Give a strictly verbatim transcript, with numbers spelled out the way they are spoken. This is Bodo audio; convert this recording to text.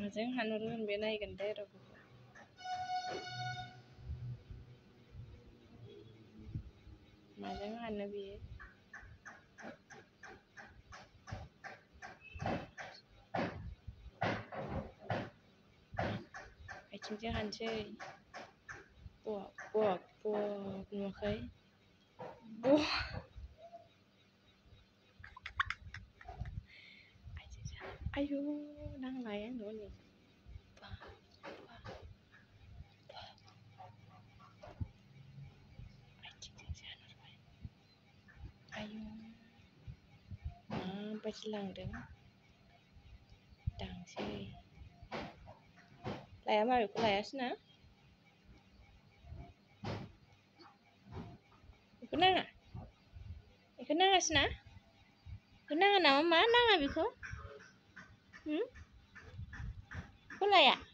माजों हानहरगोन बे नायगोन दे र' बेखौ माजों हानो बियो आथिंजों हानसै बक बक बक नुवाखै बक आयु नांलाय आंनो हनै आथिंजोंसो हानहरबाय आयु माबायदि लांदों दांसै लाया माबेखौ लायासै ना बेखौ नाङा बेखौ नाङासै ना बेखौ नाङा नामा मा नाङा बेखौ बेखौ लाया